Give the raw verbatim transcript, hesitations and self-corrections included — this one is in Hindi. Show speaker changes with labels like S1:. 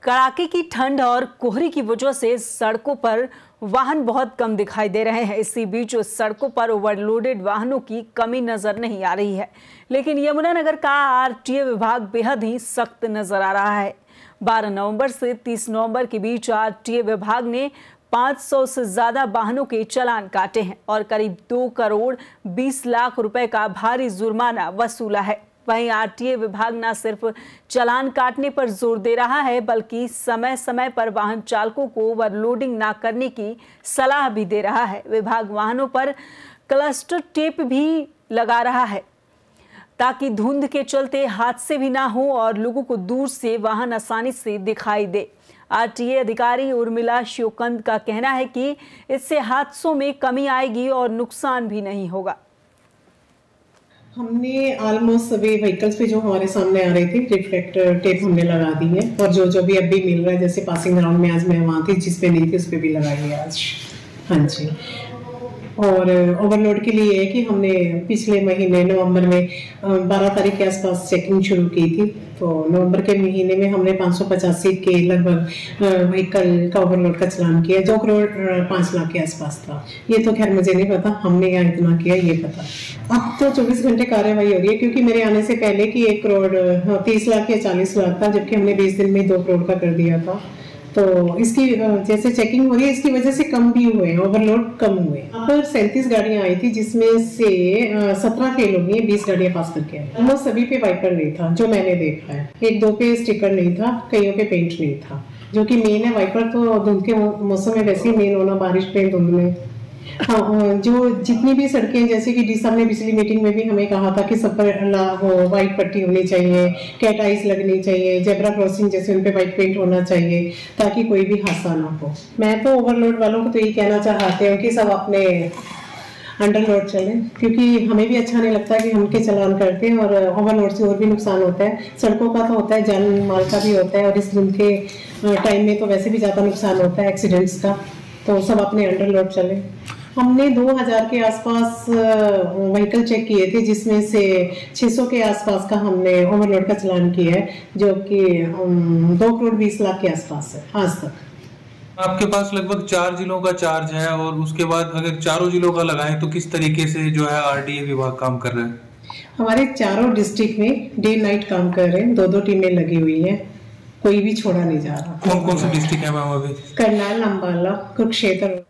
S1: कड़ाके की ठंड और कोहरे की वजह से सड़कों पर वाहन बहुत कम दिखाई दे रहे हैं। इसी बीच सड़कों पर ओवरलोडेड वाहनों की कमी नजर नहीं आ रही है, लेकिन यमुनानगर का आरटीए विभाग बेहद ही सख्त नजर आ रहा है। बारह नवंबर से तीस नवंबर के बीच आरटीए विभाग ने पाँच सौ से ज्यादा वाहनों के चालान काटे हैं और करीब दो करोड़ बीस लाख रुपए का भारी जुर्माना वसूला है। वहीं आरटीए विभाग न सिर्फ चालान काटने पर जोर दे रहा है, बल्कि समय समय पर वाहन चालकों को ओवरलोडिंग न करने की सलाह भी दे रहा है। विभाग वाहनों पर क्लस्टर टेप भी लगा रहा है ताकि धुंध के चलते हादसे भी ना हो और लोगों को दूर से वाहन आसानी से दिखाई दे। आरटीए अधिकारी उर्मिला शिवकंद का कहना है कि इससे हादसों में कमी आएगी और नुकसान भी नहीं होगा।
S2: हमने ऑलमोस्ट सभी व्हीकल्स पे जो हमारे सामने आ रही थी रिफ्लेक्टर टेप हमने लगा दी है और जो जो भी अब भी मिल रहा है, जैसे पासिंग ग्राउंड में आज मैं वहाँ थी, जिस पे नहीं थी उस पे भी लगाई है आज। हाँ जी। और ओवरलोड के लिए है कि हमने पिछले महीने नवंबर में बारह तारीख के आसपास चेकिंग शुरू की थी, तो नवंबर के महीने में हमने पाँच सौ पचासी के लगभग व्हीकल का ओवरलोड का चालान किया, जो करोड़ पाँच लाख के आसपास था। ये तो खैर मुझे नहीं पता हमने क्या इतना किया ये पता। अब तो चौबीस घंटे कार्रवाई हो रही है, क्योंकि मेरे आने से पहले कि एक करोड़ तीस लाख या चालीस लाख था, जबकि हमने बीस दिन में दो करोड़ का कर दिया था। तो इसकी जैसे चेकिंग हो रही है, इसकी वजह से कम भी हुए हैं, ओवरलोड कम हुए। यहाँ पर सैंतीस गाड़ियां आई थी, जिसमें से सत्रह फेल हो गई, बीस गाड़ियां पास करके आई। ऑलमोस्ट सभी पे वाइपर नहीं था जो मैंने देखा है, एक दो पे स्टिकर नहीं था, कईयों पे पेंट नहीं था, जो कि मेन है। वाइपर तो धुंध के मौसम में वैसे ही मेन होना, बारिश में धुंध में। हाँ, जो जितनी भी सड़कें, जैसे कि डी साहब ने पिछली मीटिंग में भी हमें कहा था कि सब पर हो व्हाइट पट्टी होनी चाहिए, कैट आइस लगनी चाहिए, जेब्रा क्रॉसिंग जैसे उन पे व्हाइट पेंट होना चाहिए, ताकि कोई भी हादसा ना हो। मैं तो ओवरलोड वालों को तो यही कहना चाहते हैं कि सब अपने अंडरलोड चलें, क्योंकि हमें भी अच्छा नहीं लगता कि हम के चालान करते हैं और ओवरलोड से और भी नुकसान होता है। सड़कों का तो होता है, जान माल का भी होता है, और इस दिन के टाइम में तो वैसे भी ज़्यादा नुकसान होता है एक्सीडेंट्स का। तो सब अपने अंडरलोड चले। हमने दो हज़ार के आसपास व्हीकल चेक किए थे, जिसमें से छह सौ के आसपास का हमने ओवरलोड का चालान किया है, जो कि दो करोड़ बीस लाख के आसपास है आज तक।
S3: आपके पास लगभग चार जिलों का चार्ज है, और उसके बाद अगर चारों जिलों का लगाएं तो किस तरीके से जो है आरटीए विभाग काम कर रहे हैं?
S2: हमारे चारों डिस्ट्रिक्ट में डे नाइट काम कर रहे हैं, दो दो टीमें लगी हुई है, कोई भी छोड़ा नहीं जा रहा।
S3: कौन कौन से डिस्ट्रिक्ट है मैम अभी?
S2: करनाल, अम्बाला, कुरुक्षेत्र।